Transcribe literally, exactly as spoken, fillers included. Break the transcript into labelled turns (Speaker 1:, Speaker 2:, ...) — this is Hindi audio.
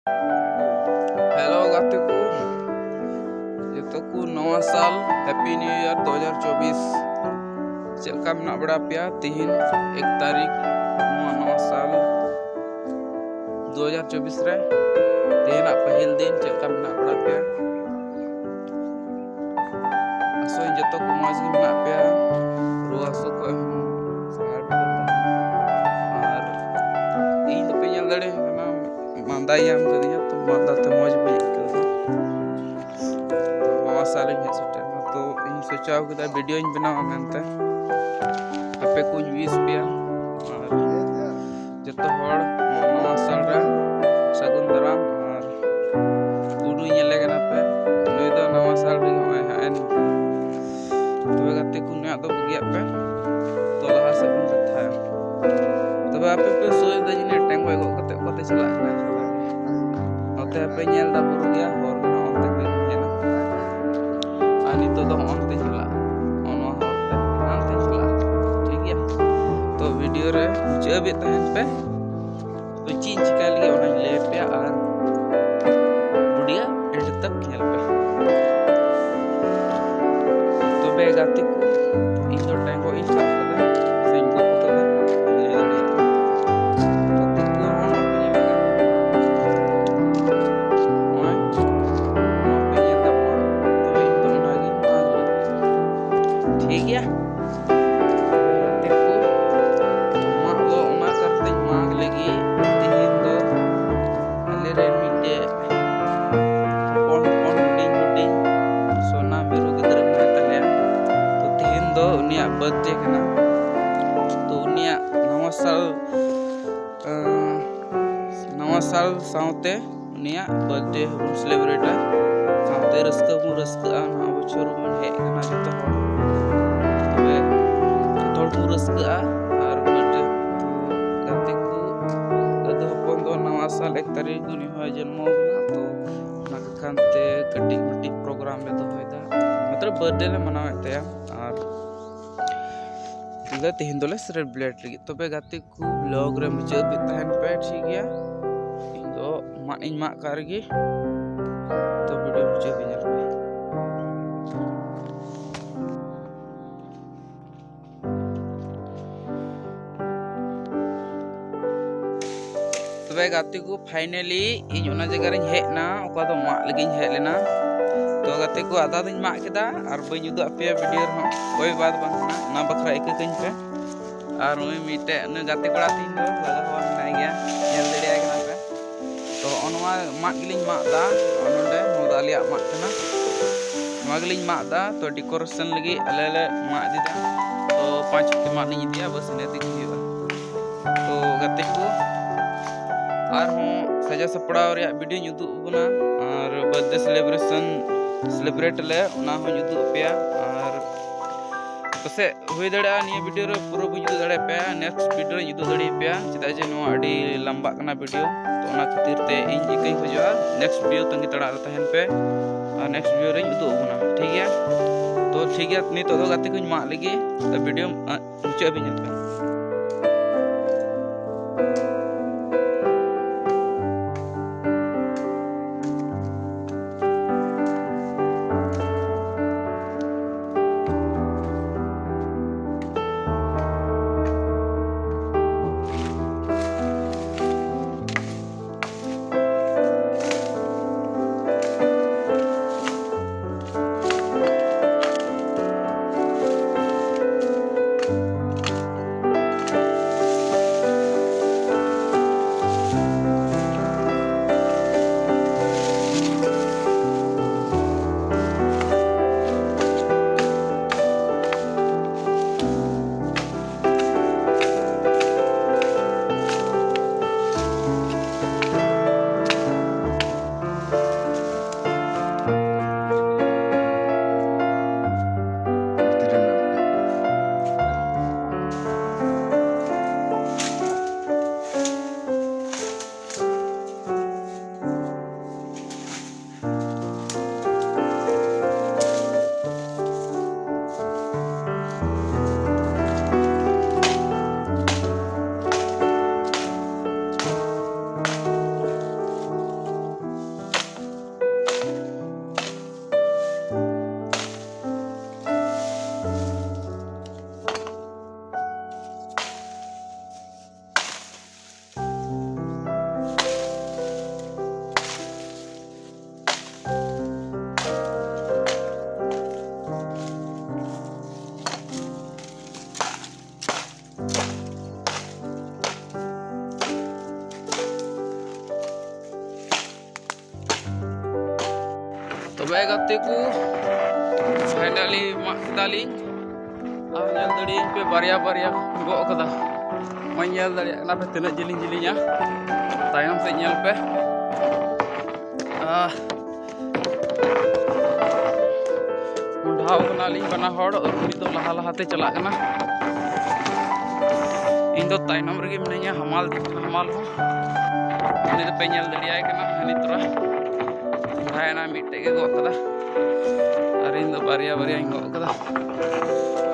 Speaker 1: हेलो गाते को जो को नवा साल हैप्पी न्यू ईयर दो हज़ार चौबीस चलका मना बड़ा पिया तीन एक तारीख नवा साल दो हज़ार चौबीस रे तीन पहल दिन चलका मना बड़ा पिया असो जतो को मौज गे मना पिया रुआ सो को और इन तो पे ñel दड़े ना मांदा याम कदिया तो मांदा ते मौज पे नवा साल इन सेटर तो इन सोचाव के वीडियो इन बनावा मेनते आपे को विश पिया और जतो हड़ नवा साल रे सगुन दाराम और गुडू ñele गना पे नय दो नवा साल रे होय हान तबे गाते को ने दो बगिया पे तो लहा से बन कथा तबे आपे पे सोय द जिने टैंग गो कते कते चला नते पे ñel दा बुरु गया और नते पे ñela ani तो दो onte चला ono horte anते चला ठीक है तो वीडियो रे मुझे तहन पे तो चीज चिका लिए ओना ले पे और वीडियो एंड तक खेल पे तो बे गाती को इन दो टैंगो इन सब कदा सेन को कदा ले दे तो को हम पे लगा ओए पे ये तब तो इन दो नागी मांग ले ठीक है देखो मा वो ओना करते मांग लेगी तीन दो ले रे मिटे कौन कौन डिंग डिंग सोना मेरू गिदर में तले तो तीन दो उनिया बर्थडे कना तो उनिया नवा साल नवा साल साउते उनिया बर्थडे हम सेलिब्रेट साउते रस्का मु रस्का ना बछर मन हे कना जतो तबे थोड़ मु रस्का और बर्थडे गाते को गदो हपन दो नवा साल एक तारीख उनी होय जन्म तो ना खानते कटिंग मटी प्रोग्राम में तो होयदा मतलब बर्थडे ले मनावे तया और तिगा तीन दोले सेलिब्रेट लगी तबे गाते को ब्लॉग रे मुझे भी तहन पे ठीक है इन दो मा इन मा करगी तो वीडियो मुझे भी ñel पे तबे गाते को फाइनली इन ओना जगह रे हेना ओका दो मा लगी हे लेना तो गाते को आधा दिन मा केदा और बई उदु पे वीडियो रे कोई बात बांग ना बखरा एक कइन पे और ओई मिटे न गाते कोड़ा तीन दो लगा हुआ ना गया ñel दड़िया कना पे तो ओनवा मा गिलिन मा दा ओनडे मोदालिया मा कना मा गिलिन मा दा तो डेकोरेशन लगी अले ले मा दिदा तो पांच के मा लिन दिया बस ने दिख हुआ तो गाते को और हूँ सजा सपड़ा रे वीडियो उदु बना और बर्थडे सेलिब्रेशन सेलिब्रेट ले उना हो उदु पे और पसे हुई दड़ा निया वीडियो रे पूरा बुझ दड़े पे नेक्स्ट वीडियो रे उदु दड़ी पे चदा जे नो अडी लंबा कना वीडियो तो उना खातिर ते इन जी कई खोजा नेक्स्ट वीडियो तंगी तड़ा तहन पे और नेक्स्ट वीडियो रे उदु बना ठीक है तो ठीक है नी तो गाते कुछ मा लगी तो वीडियो मुझे भी ñel पे Baik gate ku finally mak kedali ar nyal dari pe baria-baria go kada manyal dari kenapa tenak jeling-jelingnya tayang se nyal pe ah undhaw kana ling bana hor uni to laha laha te chalak kana इन तो ताइनम रगे मिनया हमाल हमाल हो ini तो पेnyal dari ay kana hani tura भाई ना मिट्टे के गो कदा अरे इन तो बारिया बारिया इंगो कदा